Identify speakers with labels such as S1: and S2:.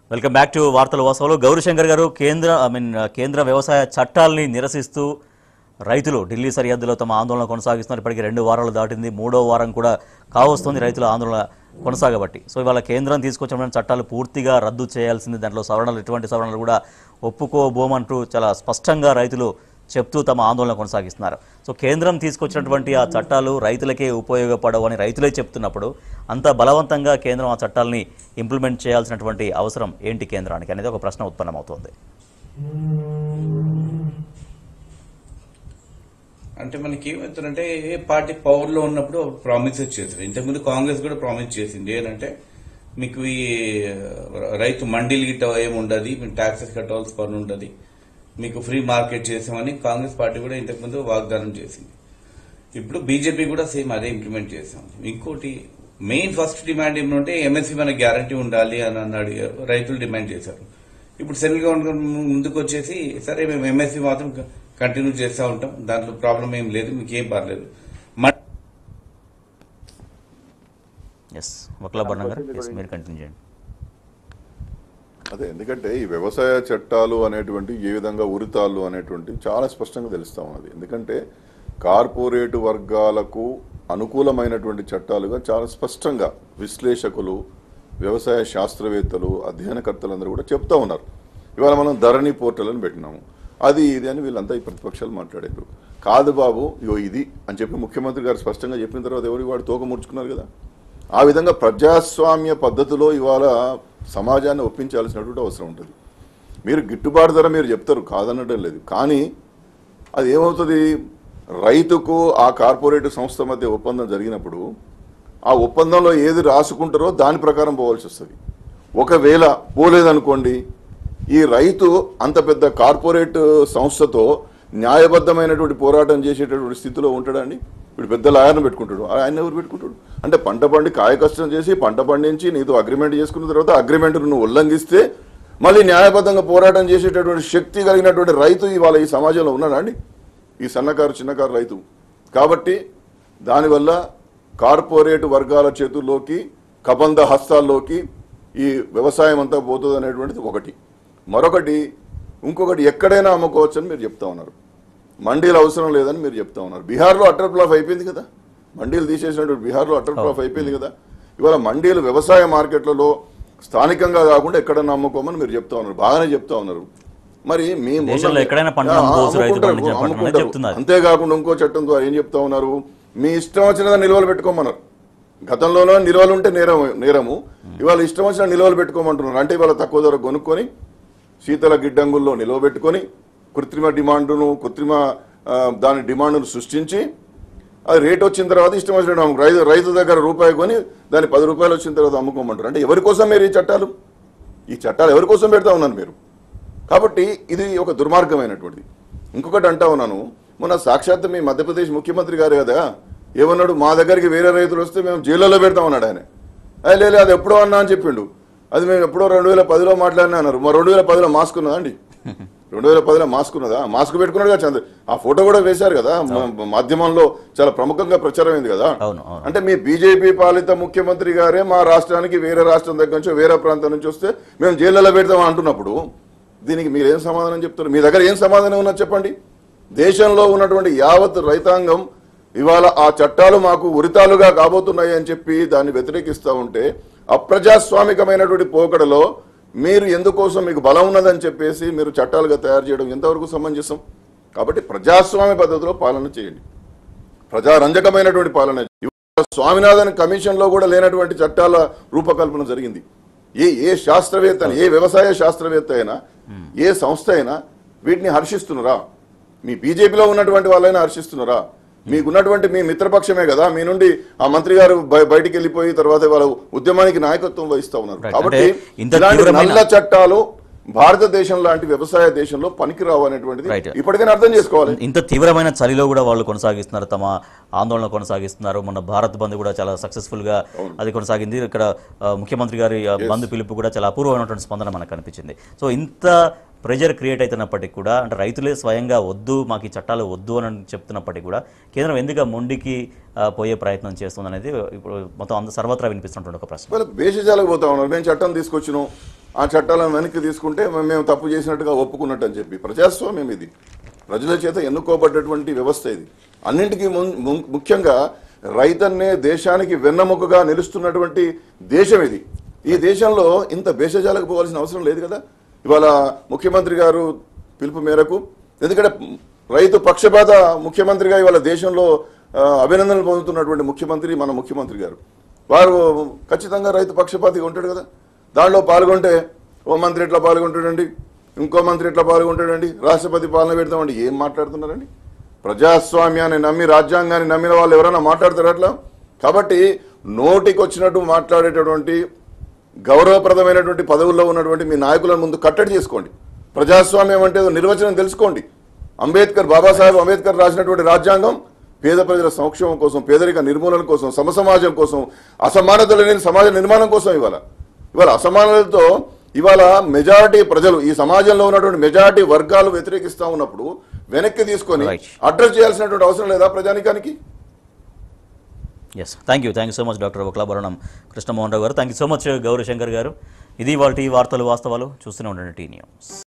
S1: Welcome back to వార్తల వాస్తవాలు. గౌరీశంకర్ గారు, కేంద్ర వ్యవసాయ చట్టాలని నిరసిస్తూ రైతులు ఢిల్లీ సరిహద్దులో తమ ఆందోళన కొనసాగిస్తున్నారు. ఇప్పటికీ 2 వారాలు దాటింది, 3వ వారం కూడా కావస్తుంది రైతుల ఆందోళన కొనసాగబట్టి. సో ఇవాళ కేంద్రం తీసుకొచ్చిన చట్టాలు పూర్తిగా రద్దు చేయాల్సింది, దాంట్లో సవరణలు ఎటువంటి సవరణలు కూడా ఒప్పుకోబోమంటూ చాలా స్పష్టంగా రైతులు చెప్తూ తమ ఆందోళన కొనసాగిస్తున్నారు. సో కేంద్రం తీసుకొచ్చినటువంటి ఆ చట్టాలు రైతులకే ఉపయోగపడవు అని రైతులే చెప్తున్నప్పుడు అంత బలవంతంగా కేంద్రం ఆ చట్టాలని ఇంప్లిమెంట్ చేయాల్సినటువంటి అవసరం ఏంటి కేంద్రానికి అనేది ఒక ప్రశ్న ఉత్పన్నమవుతోంది.
S2: అంటే మనకి ఏమవుతుందంటే ఏ పార్టీ పవర్లో ఉన్నప్పుడు ప్రామిసెస్ చేశారు. ఇంతకుముందు కాంగ్రెస్ కూడా ప్రామిస్ చేసింది ఏంటంటే మీకు ఈ రైతు మండీలు గిట్ట ఏముండదు, మీకు ట్యాక్సెస్ కట్టవలసిన పని ఉండదు, మీకు ఫ్రీ మార్కెట్ చేసామని కాంగ్రెస్ పార్టీ కూడా ఇంతకుముందు వాగ్దానం చేసింది. ఇప్పుడు బీజేపీ కూడా సేమ్ అదే ఇంప్లిమెంట్ చేసాం. ఇంకోటి మెయిన్ ఫస్ట్ డిమాండ్ ఏమంటే ఎంఎస్పీ మనకి గ్యారంటీ ఉండాలి అని అన్నాడు, రైతులు డిమాండ్ చేశారు. ఇప్పుడు సెంట్రల్ గవర్నమెంట్ ముందుకు వచ్చేసి సరే మేము ఎంఎస్పీ మాత్రం కంటిన్యూ చేస్తూ ఉంటాం, దాంట్లో ప్రాబ్లం ఏం లేదు, మీకు ఏం పర్లేదు.
S1: మీరు కంటిన్యూ చేయండి.
S3: అదే, ఎందుకంటే ఈ వ్యవసాయ చట్టాలు అనేటువంటి ఏ విధంగా ఉరితాళ్ళు అనేటువంటి చాలా స్పష్టంగా తెలుస్తా ఉన్నది. ఎందుకంటే కార్పొరేటు వర్గాలకు అనుకూలమైనటువంటి చట్టాలుగా చాలా స్పష్టంగా విశ్లేషకులు, వ్యవసాయ శాస్త్రవేత్తలు, అధ్యయనకర్తలందరూ కూడా చెప్తా ఉన్నారు. ఇవాళ మనం ధరణి పోర్టల్ అని పెట్టినాము, అది ఇది అని వీళ్ళంతా ఈ ప్రతిపక్షాలు మాట్లాడారు. కాదు బాబు, ఇగో ఇది అని చెప్పి ముఖ్యమంత్రి గారు స్పష్టంగా చెప్పిన తర్వాత ఎవరికి వాడు తోక ముడుచుకున్నారు కదా. ఆ విధంగా ప్రజాస్వామ్య పద్ధతిలో ఇవాళ సమాజాన్ని ఒప్పించాల్సినటువంటి అవసరం ఉంటుంది. మీరు గిట్టుబాటు ధర మీరు చెప్తారు, కాదనడం లేదు, కానీ అది ఏమవుతుంది, రైతుకు ఆ కార్పొరేట్ సంస్థ మధ్య ఒప్పందం జరిగినప్పుడు ఆ ఒప్పందంలో ఏది రాసుకుంటారో దాని ప్రకారం పోవాల్సి వస్తుంది. ఒకవేళ పోలేదనుకోండి, ఈ రైతు అంత పెద్ద కార్పొరేట్ సంస్థతో న్యాయబద్ధమైనటువంటి పోరాటం చేసేటటువంటి స్థితిలో ఉంటాడండి. ఇప్పుడు పెద్ద లాయర్ను పెట్టుకుంటాడు, ఆయన ఎవరు పెట్టుకుంటాడు అంటే పంట పండి కాయ కష్టం చేసి పంట పండించి నీతో అగ్రిమెంట్ చేసుకున్న తర్వాత అగ్రిమెంట్ నువ్వు ఉల్లంఘిస్తే మళ్ళీ న్యాయబద్ధంగా పోరాటం చేసేటటువంటి శక్తి కలిగినటువంటి రైతు ఇవాళ ఈ సమాజంలో ఉన్నాడా అండి, ఈ సన్నకారు చిన్నకారు రైతు. కాబట్టి దానివల్ల కార్పొరేట్ వర్గాల చేతుల్లోకి, కబంధ హస్తాల్లోకి ఈ వ్యవసాయం అంతా పోతుంది అనేటువంటిది ఒకటి. మరొకటి, ఇంకొకటి, ఎక్కడైనా అమ్ముకోవచ్చని మీరు చెప్తా ఉన్నారు, మండీలు అవసరం లేదని మీరు చెప్తా ఉన్నారు. బీహార్లో అటర్ ఫ్లాప్ అయిపోయింది కదా, మండీలు తీసేసినటువంటి బీహార్లో అటర్ ఫ్లాప్ అయిపోయింది కదా. ఇవాళ మండీలు వ్యవసాయ మార్కెట్లలో స్థానికంగా కాకుండా ఎక్కడైనా అమ్ముకోమని మీరు చెప్తా ఉన్నారు, బాగానే చెప్తా ఉన్నారు. మరి మేము అంతేకాకుండా ఇంకో చట్టం ద్వారా ఏం చెప్తా ఉన్నారు, మీ ఇష్టం వచ్చిన నిల్వలు పెట్టుకోమన్నారు. గతంలోనో నిల్వలు ఉంటే నేరము, ఇవాళ ఇష్టం వచ్చిన నిల్వలు పెట్టుకోమంటున్నారు. అంటే ఇవాళ తక్కువ ధర కొనుక్కొని శీతల గిడ్డంగుల్లో నిల్వ పెట్టుకొని కృత్రిమ దాని డిమాండ్ను సృష్టించి అది రేట్ వచ్చిన తర్వాత ఇష్టం వచ్చిన రైతు దగ్గర రూపాయి కొని దాన్ని 10 రూపాయలు వచ్చిన తర్వాత అమ్ముకోమంటారు. అంటే ఎవరి కోసం మీరు ఈ చట్టాలు ఎవరి కోసం పెడతా ఉన్నారు మీరు? కాబట్టి ఇది ఒక దుర్మార్గమైనటువంటిది. ఇంకొకటి అంటా ఉన్నాను, మొన్న సాక్షాత్ మీ మధ్యప్రదేశ్ ముఖ్యమంత్రి గారు కదా ఏమన్నాడు, మా దగ్గరికి వేరే రైతులు వస్తే మేము జైల్లో పెడతామన్నాడు ఆయన. లేదు అది ఎప్పుడో అన్నా అని చెప్పిండు. అది మేము ఎప్పుడో 2010లో మాట్లాడినా అన్నారు. మా 2010లో మాస్క్ ఉన్నదా అండి? 2010లో మాస్క్ ఉన్నదా? మాస్క్ పెట్టుకున్నాడు కదా, ఆ ఫోటో కూడా వేశారు కదా, మాధ్యమంలో చాలా ప్రముఖంగా ప్రచారమైంది కదా. అంటే మీ బీజేపీ పాలిత ముఖ్యమంత్రి గారే మా రాష్ట్రానికి వేరే రాష్ట్రం దగ్గర నుంచి వేరే ప్రాంతం నుంచి వస్తే మేము జైల్లో పెడతాం అంటున్నప్పుడు దీనికి మీరేం సమాధానం చెప్తారు? మీ దగ్గర ఏం సమాధానం ఉన్నది చెప్పండి. దేశంలో ఉన్నటువంటి యావత్ రైతాంగం ఇవాళ ఆ చట్టాలు మాకు ఉరితాలుగా కాబోతున్నాయి అని చెప్పి దాన్ని వ్యతిరేకిస్తూ ఉంటే అప్రజాస్వామికమైనటువంటి పోకడలో మీరు ఎందుకోసం మీకు బలం ఉన్నదని చెప్పేసి మీరు చట్టాలుగా తయారు చేయడం ఎంతవరకు సమంజసం? కాబట్టి ప్రజాస్వామ్య పద్ధతిలో పాలన చేయండి, ప్రజారంజకమైనటువంటి పాలన. స్వామినాథన్ కమిషన్లో కూడా లేనటువంటి చట్టాల రూపకల్పన జరిగింది. ఏ శాస్త్రవేత్త, ఏ వ్యవసాయ శాస్త్రవేత్త అయినా, ఏ సంస్థ అయినా వీటిని హర్షిస్తున్నారా? మీ బీజేపీలో ఉన్నటువంటి వాళ్ళైనా హర్షిస్తున్నారా? మీకున్నటువంటి మీ మిత్రపక్షమే కదా, మీ నుండి ఆ మంత్రి గారు బయటికి వెళ్ళిపోయి తర్వాత వాళ్ళ ఉద్యమానికి నాయకత్వం వహిస్తూ ఉన్నారు. కాబట్టి ఇలాంటి నల్ల చట్టాలు భారతదేశం లాంటి వ్యవసాయ దేశంలో పనికిరావు అనేటువంటిది ఇప్పటికైనా అర్థం చేసుకోవాలి.
S1: ఇంత తీవ్రమైన చలిలో కూడా వాళ్ళు కొనసాగిస్తున్నారు, తమ ఆందోళన కొనసాగిస్తున్నారు. మన భారత్ బంద్ కూడా చాలా సక్సెస్ఫుల్ గా అది కొనసాగింది. ఇక్కడ ముఖ్యమంత్రి గారి బంద్ పిలుపు కూడా చాలా అపూర్వమైనటువంటి స్పందన మనకు కనిపించింది. సో ఇంత ప్రెజర్ క్రియేట్ అవుతున్నప్పటికీ కూడా, అంటే రైతులే స్వయంగా వద్దు, మాకు ఈ చట్టాలు వద్దు అని చెప్తున్నప్పటికీ కూడా కేంద్రం ఎందుకు మొండికి పోయే ప్రయత్నం చేస్తుంది అనేది ఇప్పుడు మొత్తం సర్వత్రా వినిపిస్తున్నటువంటి ఒక ప్రశ్న.
S3: బేసిజాలకు పోతా ఉన్నారు. మేము చట్టం తీసుకొచ్చినాం, ఆ చట్టాలను వెనక్కి తీసుకుంటే మేము తప్పు చేసినట్టుగా ఒప్పుకున్నట్టు అని చెప్పి. ప్రజాస్వామ్యం ఇది, ప్రజల చేత ఎన్నుకోబడ్డటువంటి వ్యవస్థ ఇది. అన్నింటికీ ముఖ్యంగా రైతన్నే దేశానికి వెన్నెముకగా నిలుస్తున్నటువంటి దేశం ఇది. ఈ దేశంలో ఇంత భేషజాలకు పోవాల్సిన అవసరం లేదు కదా. ఇవాళ ముఖ్యమంత్రి గారు పిలుపు మేరకు, ఎందుకంటే రైతు పక్షపాత ముఖ్యమంత్రిగా ఇవాళ దేశంలో అభినందనలు పొందుతున్నటువంటి ముఖ్యమంత్రి మన ముఖ్యమంత్రి గారు, వారు ఖచ్చితంగా రైతు పక్షపాతిగా ఉంటాడు కదా. దానిలో పాల్గొంటే ఓ మంత్రి ఎట్లా పాల్గొంటాడండి, ఇంకో మంత్రి ఎట్లా పాల్గొంటాడండి, రాష్ట్రపతి పాలన పెడతామండి. ఏం మాట్లాడుతున్నారండి? ప్రజాస్వామ్యాన్ని నమ్మి రాజ్యాంగాన్ని నమ్మిన వాళ్ళు ఎవరైనా మాట్లాడతారు అట్లా? కాబట్టి నోటికి వచ్చినట్టు మాట్లాడేటటువంటి గౌరవప్రదమైనటువంటి పదవుల్లో ఉన్నటువంటి మీ నాయకులను ముందు కట్టడి చేసుకోండి. ప్రజాస్వామ్యం అంటే నిర్వచనం తెలుసుకోండి. బాబాసాహెబ్ అంబేద్కర్ రాసినటువంటి రాజ్యాంగం పేద ప్రజల సంక్షేమం కోసం, పేదరిక నిర్మూలన కోసం, సమసమాజం కోసం, అసమానతలు లేని సమాజ నిర్మాణం కోసం. ఇవాళ అసమానతలతో ఇవాళ మెజారిటీ ప్రజలు, ఈ సమాజంలో ఉన్నటువంటి మెజారిటీ వర్గాలు వ్యతిరేకిస్తూ ఉన్నప్పుడు వెనక్కి తీసుకొని అడ్రస్ చేయాల్సినటువంటి అవసరం లేదా ప్రజానికానికి?
S1: Yes, thank you so much doctor Vaklabharanam Krishnamohan Rao garu. Thank you so much Gaurishankar garu. ఇది వాటి వార్తలు వాస్తవాలు. చూస్తూనే ఉండండి టీ న్యూస్.